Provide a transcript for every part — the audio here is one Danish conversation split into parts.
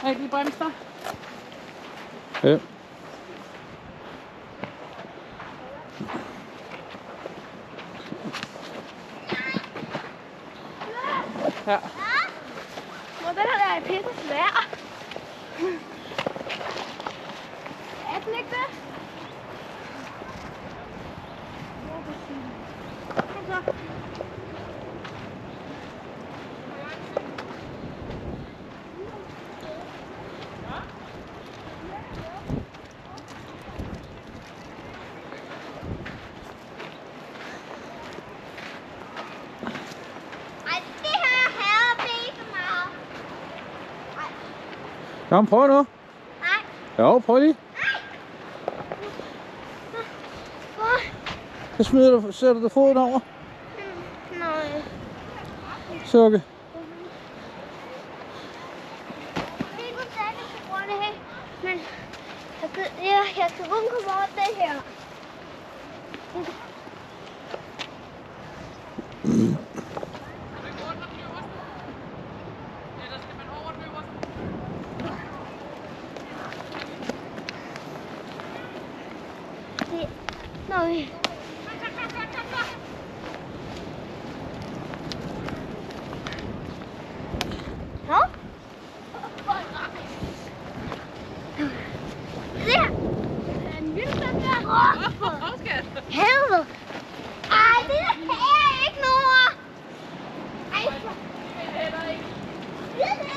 Må jeg lige bremse dig? Ja. Ja. Må den her være pisse svær? Er den ikke det? Kom så. Kom, prøv nu. Nej. Jo, prøv lige. Så sætter du foden over. Nej. Sukke. Men jeg kan kun komme over det her. Nej. Nå? Der! En lille stand der. Helvede! Ej, det er ikke noget! Ej, det er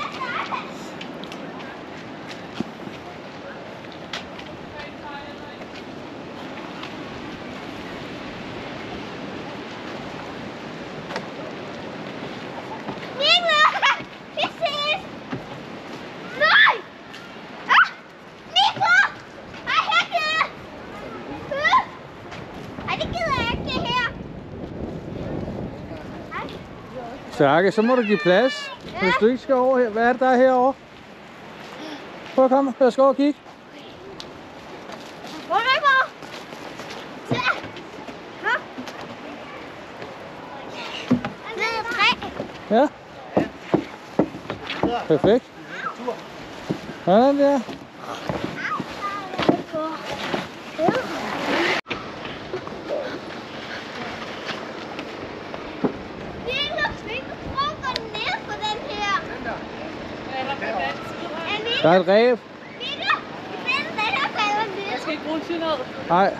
Særke, så må du give plads, hvis du ikke skal over her. Hvad er det, der er herovre? Prøv at komme, jeg skal over og kigge. Hvor er det, mor? Det er træ. Ja. Perfekt. Sådan der. Der er et ræb. Jeg skal ikke bruge til noget. Nej.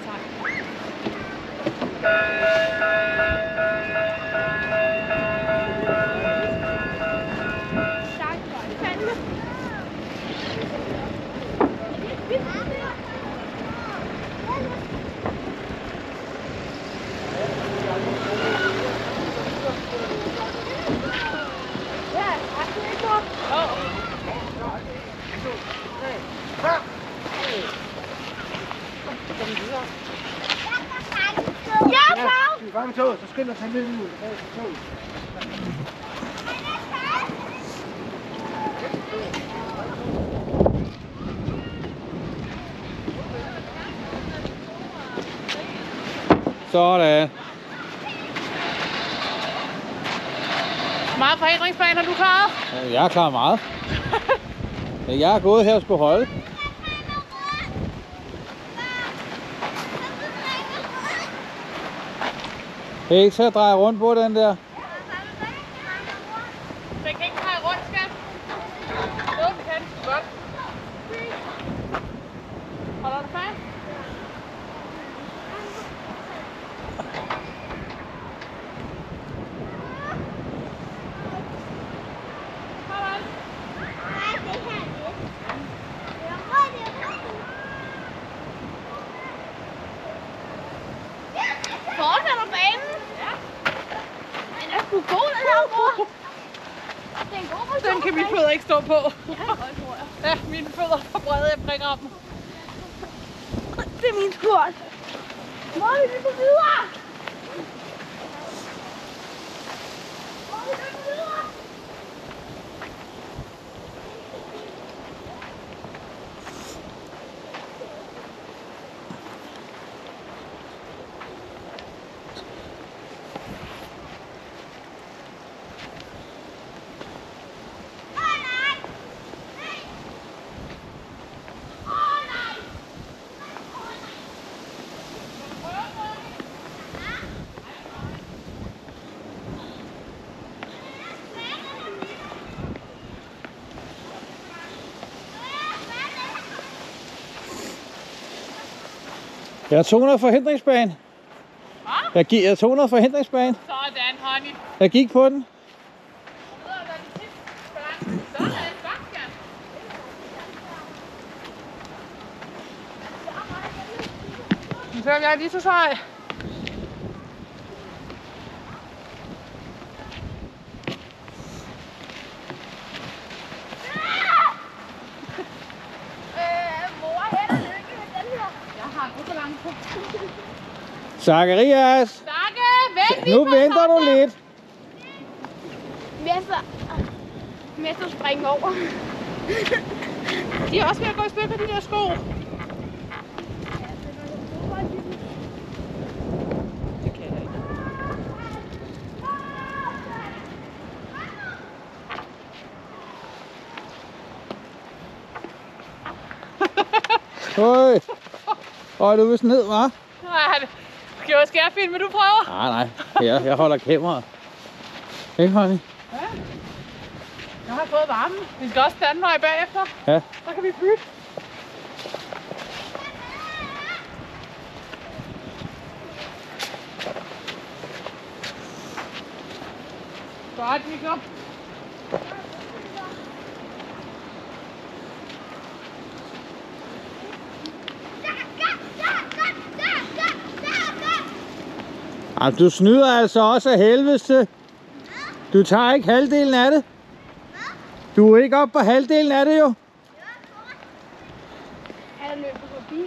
Bare med toget, så skynd dig at tage med ud. Sådan. Meget forhindringsplan har du klaret? Jeg er klar meget. Jeg er gået her og skulle holde. Det er ikke til at dreje rundt på den der. Den kan ikke dreje rundt, skat. Jo, det kan den godt. Holder du fast? Fortsætter banen? Ja. Den er sgu god, den her, mor. Det er en god motion. Den kan mine fødder ikke stå på. Ja, det tror jeg. Ja, mine fødder er for brede, jeg prikker om. Det er min skjort. Mor, vi løber videre. Mor, vi løber videre. Jeg tog noget forhindringsbane. Jeg tog noget forhindringsbane. Sådan, honey. Jeg gik på den. Sådan, Bastian. Nu ser jeg lige så sej. Mor, held og lykke med den her. Jeg har en ubalance på. Zacharias! Stakke, vent lige Nu venter du lidt. Mester springer over. De er også ved at gå i stykker, de der sko. Det kan jeg ikke. Øj, du er vist ned, hva'? Nej, skal jeg filme, du prøver? Nej. Jeg holder kameraet. Ikke, honey? Ja. Jeg har fået varmen. Vi skal også standvej bagefter. Ja. Så kan vi bytte. Godt, Nico. Jamen, du snyder altså også af helvedes til. Du tager ikke halvdelen af det. Du er ikke oppe på halvdelen af det, jo. Han løber forbi.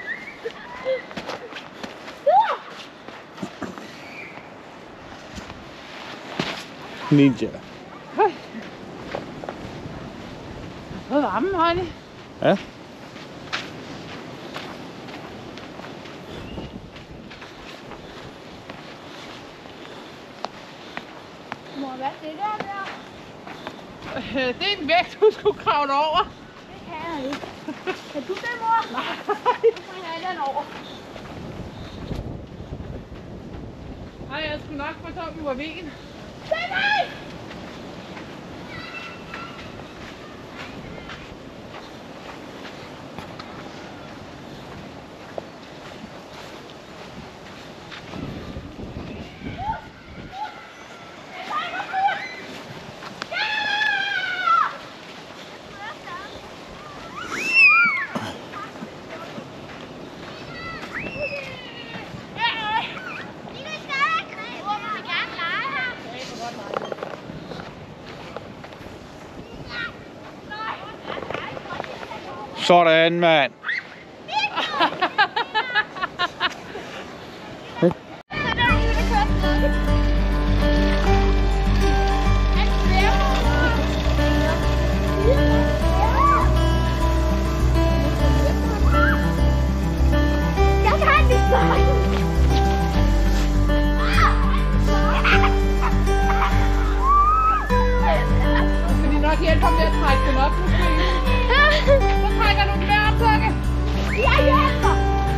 Ninja. Jeg har fået varmen, honey. Ja. Mor, hvad er det der? Det er en vægt, du skulle kravle over. Det kan jeg ikke. Kan du det, mor? Nej. Så springer jeg den over. Nej, jeg skulle nok få tom i væggen. Se mig! Sådan, mand. Skal de nok hjælpe ham med at trække den op, måske? Så trækker du den der op, Tukke. Jeg hjælper!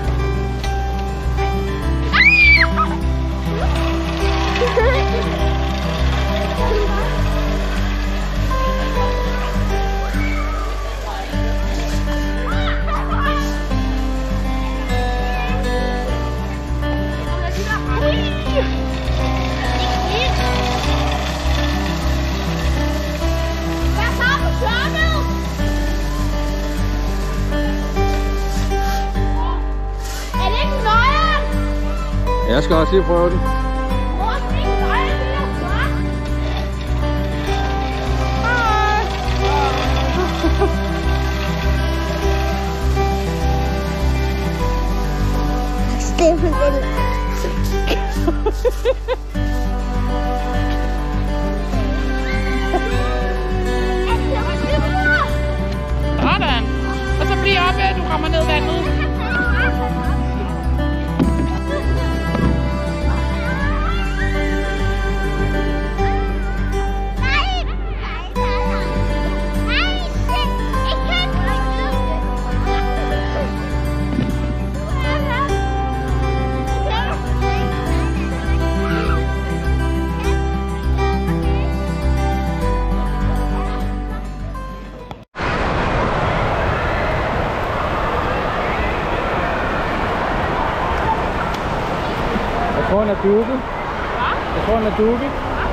Jeg skal også lige prøve det. Sådan. Og så bliver op, at du rammer ned vandet. han er dukket. Jeg tror, han er dukket.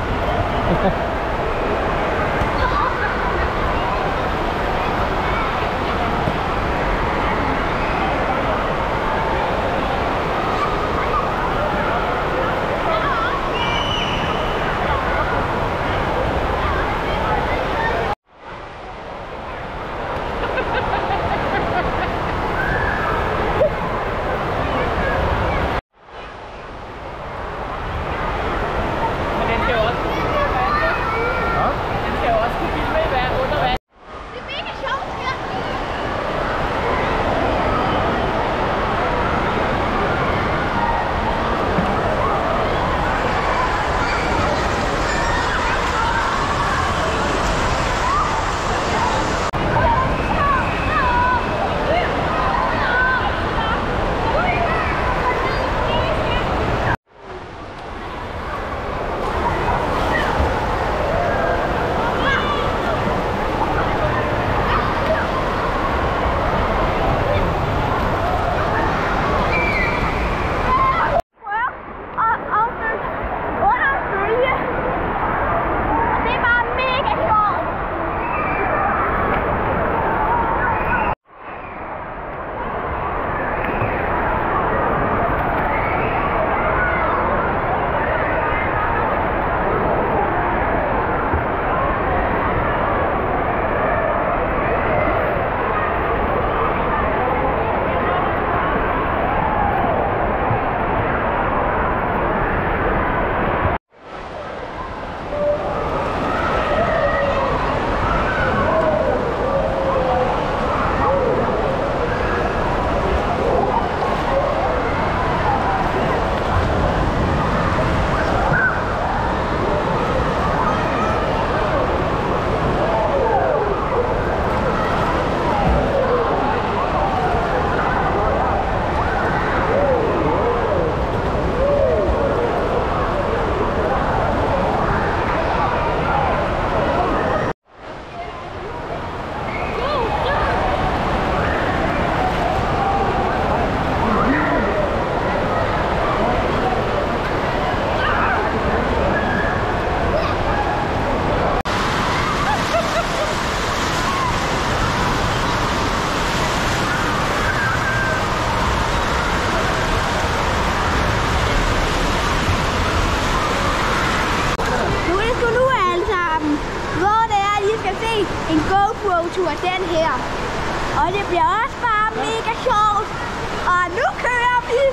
En GoPro-tur den her. Og det bliver også bare mega sjovt. Og nu kører vi.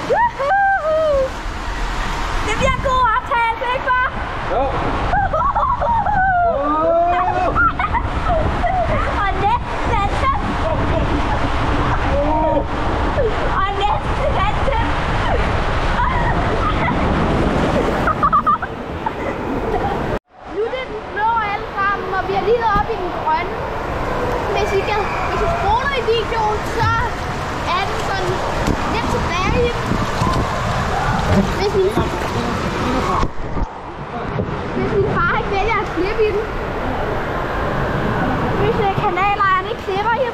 Woohoo! Det bliver en god optagelse, ikke far? Jo. Og næsten vente. Og næsten vente. Nu er det den blå alle sammen, og vi er lige oppe i den grønne. Hvis I scroller i videoen, så er den sådan lidt tilbage. Hvis min far ikke vælger at slippe i den. Hvis kanalejeren ikke slipper i den.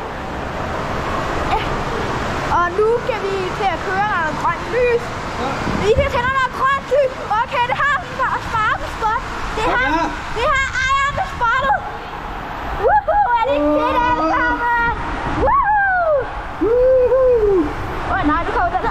Og nu kan vi til at køre, der er noget grønt lys. Vi kan tænde noget grønt lys. Okay, det har farvespot. Det har ejerne spottet. Woohoo! Er det ikke fedt alle sammen? Woohoo! Åh nej, du kommer der.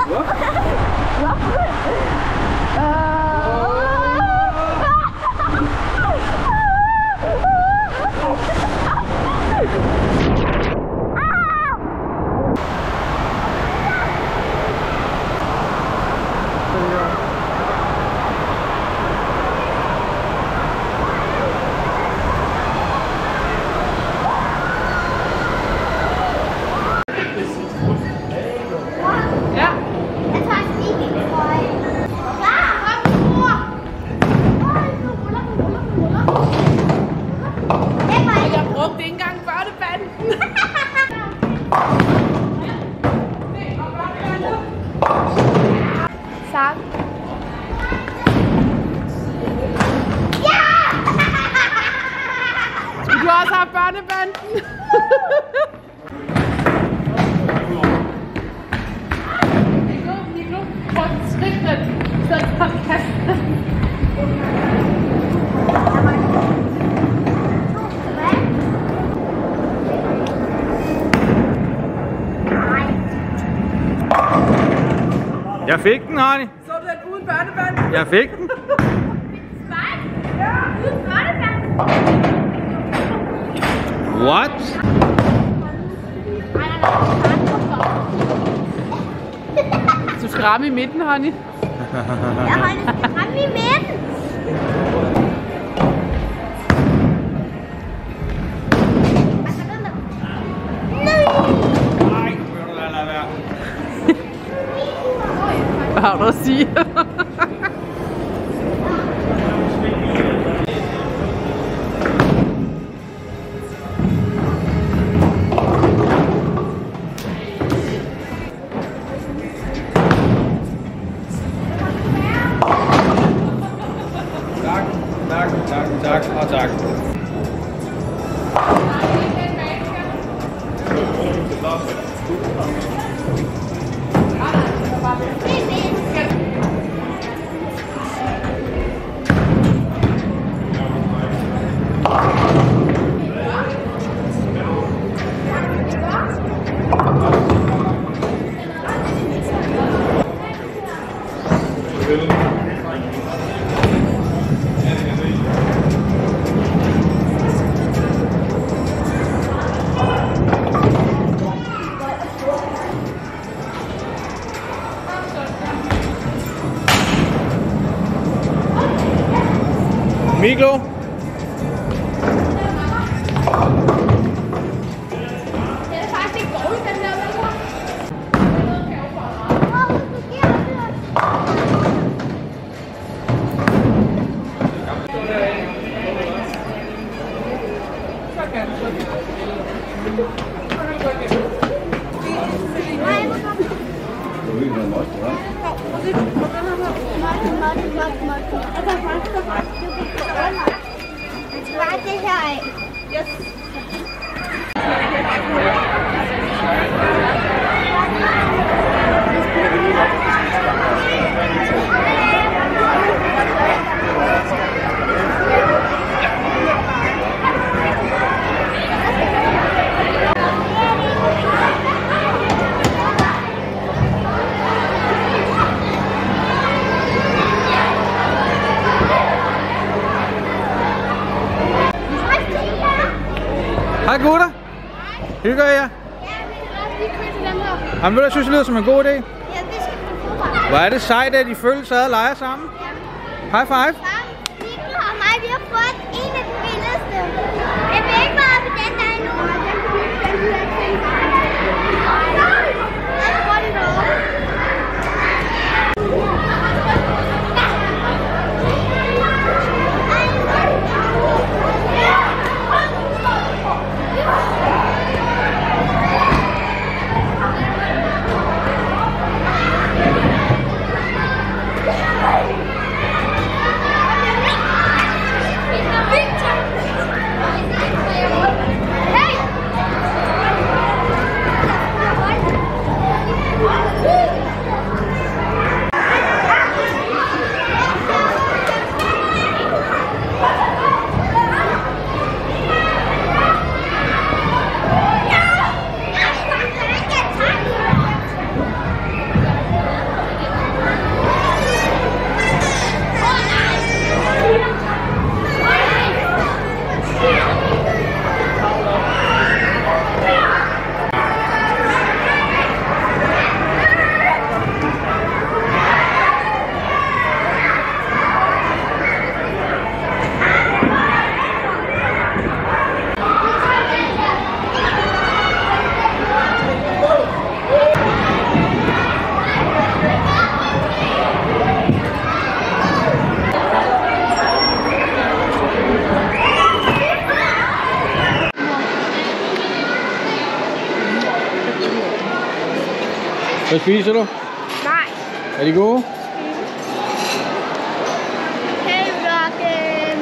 Du har også haft børnebanden. Nico, prøv at skrive den. Så Jeg fik den, Hardy. Så du den uden børnebørn? Jeg fik den. What? Du skal ramme i midten, Honey. Ja, Honey, ramme i midten. Hvad har du at sige? Tak og tak. Miklo. Det er faktisk ikke dårligt, den der vel. Det her af. Yes. Hej gutter. Hygger I jer? Ja, vi kan også lige køre til den her. Jamen, jeg synes, det lyder som en god idé. Ja, vi skal på fodbold. Hvor er det sejt, at I følges ad og leger sammen. High five. Mikkel og mig, vi har fået en af de vildeste. Jeg vil ikke være på den der endnu. Jeg tror den derovre. Hvad spiser du? Nej. Er de gode? Hey, Rocken.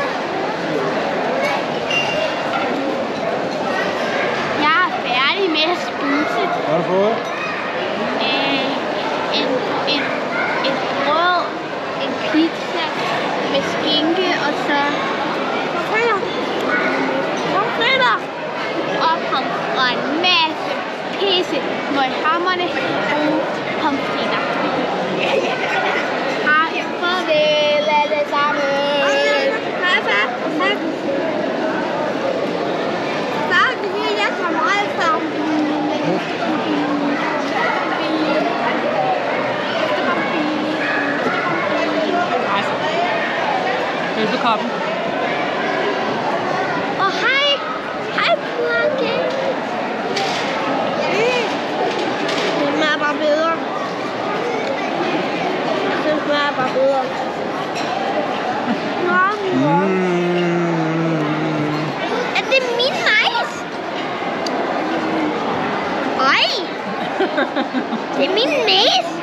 Jeg er færdig med at spise. Hvad har du fået? Et brød med skinke og så pomfritter og en masse pisse møghamrende gode pomfritter. Hej, farvel alle sammen. Hej, far. Far, det her jeg tager meget sammen. Velbekomme. Og hej. Hej, Franke. Det smager bare bedre. Det smager bare bedre. Er det min majs? Ej. Det er min næse.